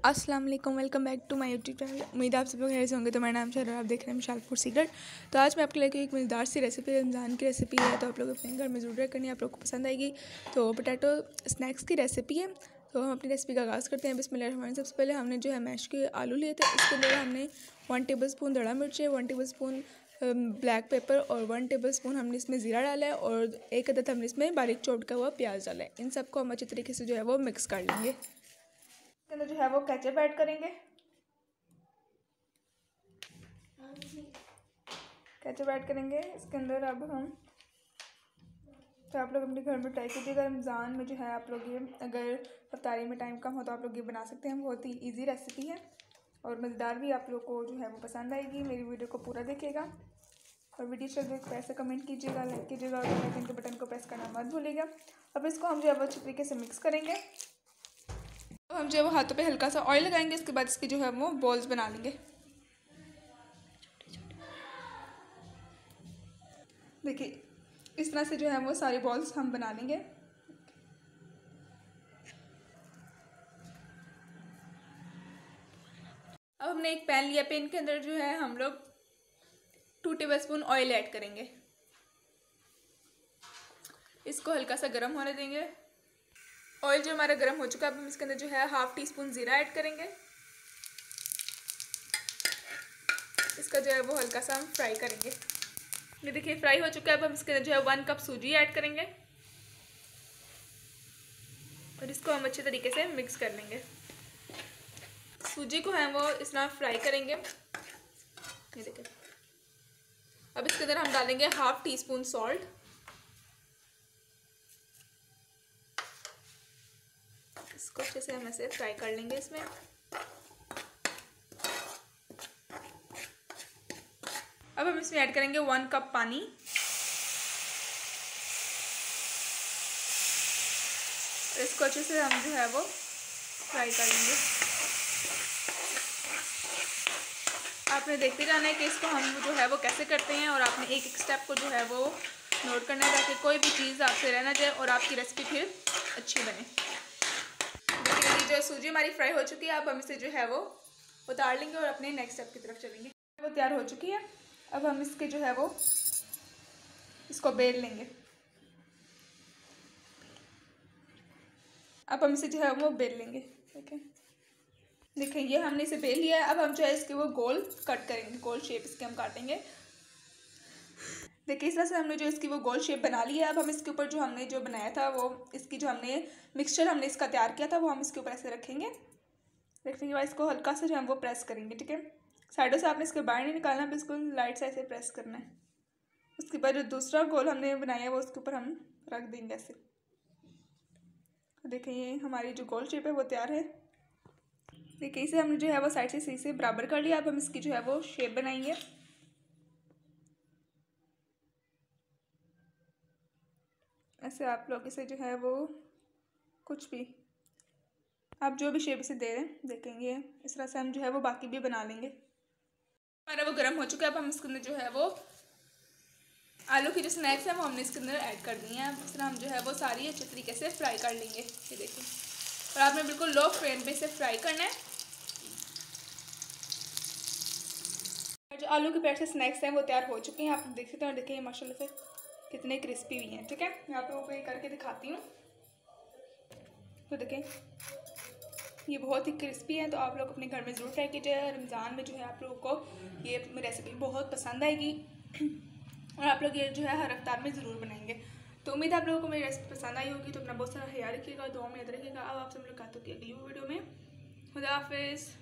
अस्सलाम वालेकुम, welcome back to my YouTube channel. उम्मीद आप सब लोग खैरियत से होंगे। तो मेरा नाम शहर, आप देख रहे हैं मिशाल फूड सीक्रेट। तो आज मैं आपके लिए एक मज़ेदार सी रेसिपी, रमज़ान की रेसिपी है, तो आप लोग अपने घर में ज़रूर ट्राई करनी है, आप लोग को पसंद आएगी। तो पोटैटो स्नैक्स की रेसिपी है। तो हम अपनी रेसिपी का आगाज़ करते हैं। बिस्मिल्लाहिर्रहमानिर्रहीम। सबसे पहले हमने जो है मैश के आलू लिए थे, इसके अंदर हमने 1 टेबल स्पून धड़ा मिर्च, 1 टेबल स्पून ब्लैक पेपर और 1 टेबल स्पून हमने इसमें ज़ीरा डाला है और 1 अदद हमने इसमें बारीक चॉप का हुआ प्याज डाला है। इन सबको हम अच्छे तरीके से जो है वो मिक्स कर लेंगे। इसके अंदर जो है वो केचप ऐड करेंगे। केचप ऐड करेंगे इसके अंदर। अब हम तो आप लोग अपने घर में ट्राई कीजिएगा। रमज़ान में जो है आप लोग ये, अगर इफ्तारी में टाइम कम हो तो आप लोग ये बना सकते हैं। बहुत ही इजी रेसिपी है और मज़ेदार भी। आप लोग को जो है वो पसंद आएगी। मेरी वीडियो को पूरा देखिएगा और वीडियो चल रही है ऐसे कमेंट कीजिएगा, लाइक कीजिएगा और बेल आइकन के बटन को प्रेस करना मत भूलिएगा। अब इसको हम जो है वो अच्छी तरीके से मिक्स करेंगे। तो हम जो है वो हाथों पे हल्का सा ऑयल लगाएंगे। इसके बाद इसकी जो है वो बॉल्स बना लेंगे। देखिए इस तरह से जो है वो सारी बॉल्स हम बना लेंगे। अब हमने एक पैन लिया, पैन के अंदर जो है हम लोग 2 टेबल स्पून ऑयल ऐड करेंगे। इसको हल्का सा गर्म होने देंगे। ऑयल जो हमारा गर्म हो चुका है, अब हम इसके अंदर जो है 1/2 टीस्पून ज़ीरा ऐड करेंगे। इसका जो है वो हल्का सा हम फ्राई करेंगे। ये देखिए फ्राई हो चुका है। अब हम इसके अंदर जो है 1 कप सूजी ऐड करेंगे और इसको हम अच्छे तरीके से मिक्स कर लेंगे। सूजी को है वो इस तरह फ्राई करेंगे। ये देखिए अब इसके अंदर हम डालेंगे 1/2 टीस्पून सॉल्ट। इसको अच्छे से हम ऐसे फ्राई कर लेंगे इसमें। अब हम इसमें ऐड करेंगे 1 कप पानी। इसको अच्छे से हम जो है वो फ्राई कर लेंगे। आपने देखते जाना है कि इसको हम जो है वो कैसे करते हैं और आपने एक एक स्टेप को जो है वो नोट करना है ताकि कोई भी चीज़ आपसे रह ना जाए और आपकी रेसिपी फिर अच्छी बने। देखिए जो सूजी हमारी फ्राई हो चुकी है, अब हम इसे जो है वो उतार लेंगे और अपने नेक्स्ट स्टेप की तरफ चलेंगे। वो तैयार हो चुकी है। अब हम इसके जो है वो इसको बेल लेंगे। अब हम इसे जो है वो बेल लेंगे। देखिए ये हमने इसे बेल लिया है। अब हम जो है इसके वो गोल कट करेंगे, गोल शेप इसके हम काटेंगे। देखिए इस तरह से हमने जो इसकी वो गोल शेप बना ली है। अब हम इसके ऊपर जो हमने जो बनाया था वो इसकी जो हमने मिक्सचर हमने इसका तैयार किया था वो हम इसके ऊपर ऐसे रखेंगे। रखने के बाद इसको हल्का सा जो हम वो प्रेस करेंगे। ठीक है, साइडों से आपने इसके बाहर नहीं निकालना, बिल्कुल लाइट से ऐसे प्रेस करना है। उसके बाद जो दूसरा गोल हमने बनाया है वो उसके ऊपर हम रख देंगे ऐसे। देखिए ये हमारी जो गोल शेप है वो तैयार है। देखिए इसे हमने जो है वो साइड से सही से बराबर कर लिया। अब हम इसकी जो है वो शेप बनाएंगे। ऐसे आप लोग इसे जो है वो कुछ भी आप जो भी शेप इसे दे रहे हैं देखेंगे। इस तरह से हम जो है वो बाकी भी बना लेंगे। हमारा वो गर्म हो चुका है। अब हम इसके अंदर जो है वो आलू की जो स्नैक्स है वो हमने इसके अंदर ऐड कर दी हैं। इस तरह हम जो है वो सारी अच्छे तरीके से फ्राई कर लेंगे। ये देखिए और आपने बिल्कुल लो फ्लेम पे इसे फ्राई करना है। जो आलू के पेट से स्नैक्स हैं वो तैयार हो चुके हैं। आप देख सकते हैं। देखिए माशाल्लाह से कितने क्रिस्पी हुई हैं। ठीक है, मैं आप लोगों को ये करके दिखाती हूँ। तो देखें ये बहुत ही क्रिस्पी है। तो आप लोग अपने घर में ज़रूर ट्राई कीजिए। रमज़ान में जो है आप लोगों को ये रेसिपी बहुत पसंद आएगी और आप लोग ये जो है हर इफ्तार में ज़रूर बनाएंगे। तो उम्मीद है आप लोगों को मेरी रेसिपी पसंद आई होगी। तो अपना बहुत सारा ख्याल रखिएगा, दुआ में याद रखिएगा। अब आपसे मुलाकात होगी अगली वीडियो में। खुदा हाफिज़।